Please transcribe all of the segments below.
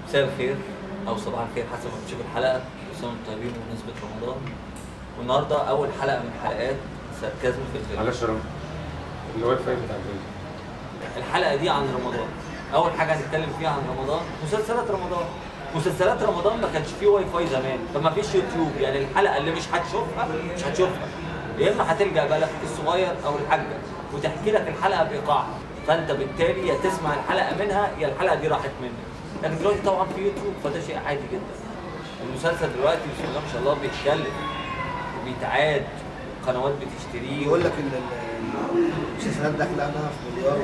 مساء الخير او صباح الخير حسب ما بتشوف الحلقه. كل سنه وانتم طيبين بمناسبه رمضان. والنهارده اول حلقه من حلقات ساركازم في الفيلم. معلش يا رامي الواي فاي بتاع الفيلم. الحلقه دي عن رمضان. اول حاجه هنتكلم فيها عن رمضان، مسلسلات رمضان. مسلسلات رمضان ما كانش فيه واي فاي زمان، فما فيش يوتيوب، يعني الحلقه اللي مش هتشوفها يا اما هتلجا بقى لاخوك الصغير او الحاجه وتحكي لك الحلقه بايقاعها، فانت بالتالي يا تسمع الحلقه منها يا الحلقه دي راحت منك. لكن دلوقتي طبعا في يوتيوب فده شيء عادي جدا. المسلسل دلوقتي بسم الله ما شاء الله بيتكلم وبيتعاد، قنوات بتشتريه. يقول لك ان المسلسلات داخله عنها في مليار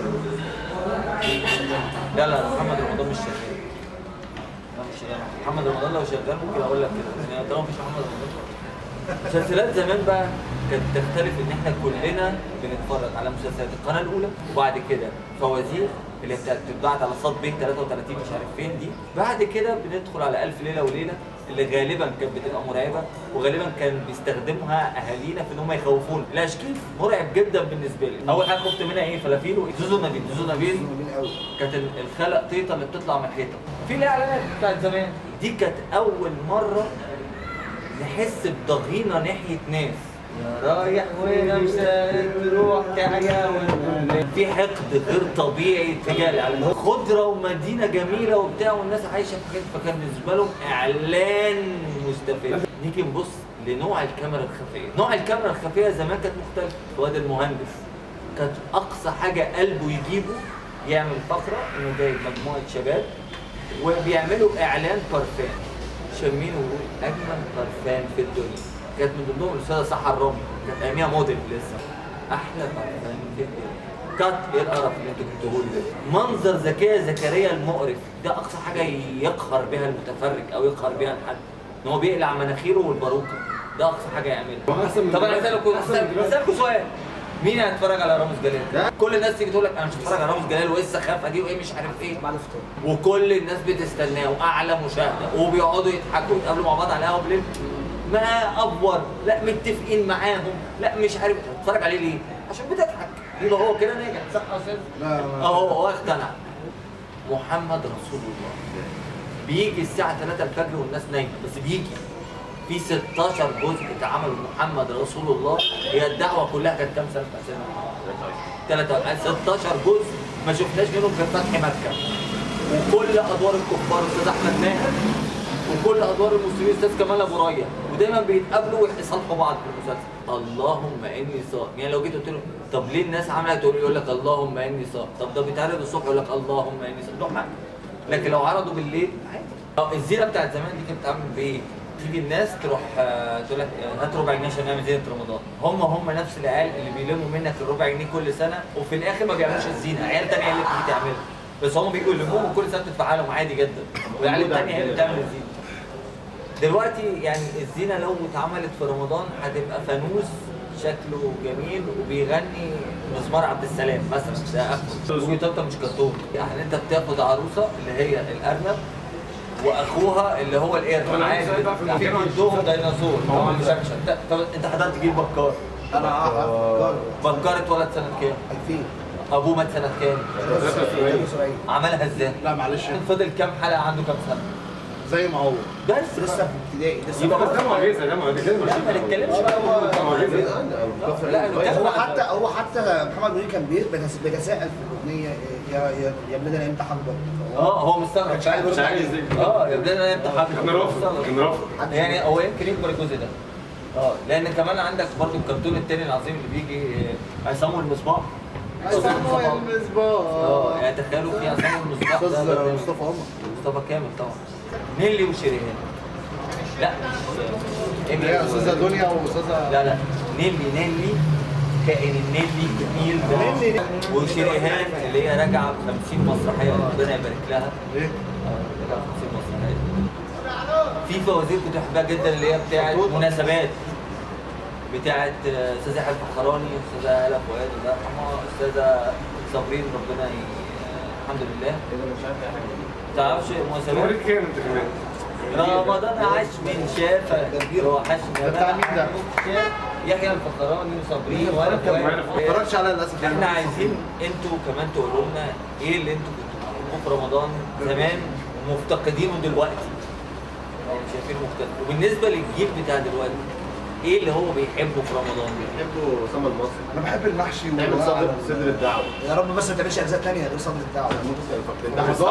لا محمد رمضان مش شغال. لا مش شغال. محمد رمضان لو شغال ممكن اقول لك كده، يعني طالما مفيش محمد رمضان. مسلسلات زمان بقى كانت تختلف ان احنا كلنا بنتفرج على مسلسلات القناه الاولى، وبعد كده فوازير اللي بتتبعت على صاد بيه 33 مش عارف فين دي. بعد كده بندخل على الف ليله وليله اللي غالبا كانت بتبقى مرعبه، وغالبا كان بيستخدمها اهالينا في ان هم يخوفونا. الاشكيف مرعب جدا بالنسبه لي. اول حاجه خفت منها ايه؟ فلافيل وزوزو نبيل. زوزو نبيل كانت الخلق طيطه اللي بتطلع من الحيطه. في الاعلانات بتاعت زمان دي كانت اول مره نحس بضغينه ناحيه ناس. يا رايح ونفسك تروح تعيا. في حقد غير طبيعي تجاه الاعلان. خضره ومدينه جميله وبتاع والناس عايشه في حته، فكان بالنسبه لهم اعلان مستفز. نيجي نبص لنوع الكاميرا الخفيه. نوع الكاميرا الخفيه زمان كانت مختلفه. فؤاد المهندس كانت اقصى حاجه قلبه يجيبه يعمل فقره انه جايب مجموعه شباب وبيعملوا اعلان بارفان، شامين ويقول اجمل بارفان في الدنيا. كانت من ضمنهم الاستاذه سحر الرملي، كانت اياميها موديل لسه. احلى بارفان في الدنيا. كات ايه القرف اللي انتوا بتقولوا ده؟ منظر زكيه زكريا المقرف، ده اقصى حاجه يقهر بها المتفرج او يقهر بها الحد، ان هو بيقلع مناخيره والباروكه، ده اقصى حاجه يعملها. طب انا هسالكوا سؤال، مين هيتفرج على رامز جلال؟ كل الناس تيجي تقول لك انا مش هتفرج على رامز جلال وايه السخافه دي وايه مش عارف ايه بعد الفطار، وكل الناس بتستناه واعلى مشاهده وبيقعدوا يضحكوا ويتقابلوا مع بعض على القهوه بالليل. ما افور، لا متفقين معاهم، لا مش عارف. تتفرج عليه ليه؟ عشان بتضحك. يبقى هو كده ناجح، صح يا استاذ؟ لا هو اقتنع. محمد رسول الله بيجي الساعه 3 الفجر والناس نايمه، بس بيجي. في 16 جزء اتعملوا محمد رسول الله. هي الدعوه كلها كانت كام سنه بتاع سيدنا محمد؟ 16 جزء ما شفناش منهم غير فتح مكه. وكل ادوار الكفار استاذ احمد ماهر، وكل ادوار المسلمين استاذ كمال ابو ريا، ودايما بيتقابلوا ويصالحوا بعض في المسلسل. اللهم اني صائم. يعني لو جيت قلت له طب ليه الناس عامله تقول يقول لك اللهم اني صائم. طب ده بيتعرض الصبح يقول لك اللهم اني صائم، ده حق. لكن لو عرضوا بالليل عادي. الزينه بتاعت زمان دي كانت بتتعمل بايه؟ تيجي الناس تروح تقول لك هات ربع جنيه عشان نعمل زينه رمضان. هم نفس العيال اللي بيلموا منك الربع جنيه كل سنه وفي الاخر ما بيعملوش الزينه، عيال ثانيه هي اللي بتيجي تعملها. بس هم بيجوا يلموهم وكل سنه بتدفع لهم عادي جدا، والعيال الثانيه هي اللي بتعمل الزينه. دلوقتي يعني الزينه لو اتعملت في رمضان هتبقى فانوس شكله جميل وبيغني مزمار عبد السلام مثلا، ده اخره وبيطبطب مش كرتون. يعني انت بتاخد عروسه اللي هي الارنب واخوها اللي هو القرد عادي، في جدهم ديناصور هو مشكشك. طب انت حضرت جيل بكار؟ انا بكار اتولد سنه كام؟ 2000. ابوه مات سنه كام؟ 73. عملها ازاي؟ لا معلش، فضل كام حلقه عنده كام سنه؟ زي ما هو بس لسه في ابتدائي لسه. يبقى ده معجزه، ده معجزه. لا ما نتكلمش بقى. لا هو حتى محمد منير كان بيتساءل في الاغنيه يا بلادنا امتى هكبر. هو مستغرب مش عايز يا بلادنا امتى هكبر. كان رافض يعني هو يمكن يكبر الجزء ده. لان كمان عندك برضو الكرتون التاني العظيم اللي بيجي عصام والمصباح. عصام والمصباح. يعني تخيلوا في عصام والمصباح استاذ مصطفى عمر. مصطفى كامل طبعا. نيلي وشريهان. لا مش هي استاذه دنيا واستاذه لا نيلي كائن النيلي جميل ده. وشريهان اللي هي راجعه ب 50 مسرحيه ربنا يبارك لها. ايه؟ راجعه ب 50 مسرحيه. في فوازير كنت بحبها جدا اللي هي بتاعت مناسبات، بتاعت استاذه حلف الفخراني، استاذه هلا فؤاد الله يرحمها، استاذه صابرين ربنا الحمد لله. ما تعرفش مناسبات؟ كام انت كمان؟ رمضان عاش من شافك وحشنا. ده بتاع مين ده؟ يحيى الفخراني وصابرين وانا ما اتفرجتش عليها للاسف. احنا عايزين انتوا كمان تقولوا لنا ايه اللي انتوا كنتوا بتحبوه في رمضان زمان مفتقدينه دلوقتي او شايفينه مختلف؟ وبالنسبه للجيل بتاع دلوقتي ايه اللي هو بيحبه في رمضان؟ بيحبوا سما المصري. انا بحب المحشي نعمل صدر الدعوه. يا رب بس ما تعملش اجزاء ثانيه غير صدر الدعوه. ده صح.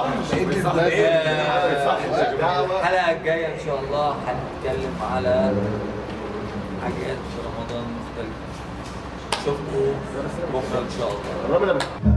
الحلقه الجايه ان شاء الله هنتكلم على حاجات في رمضان مختلفه. اشوفكم بكره ان شاء الله.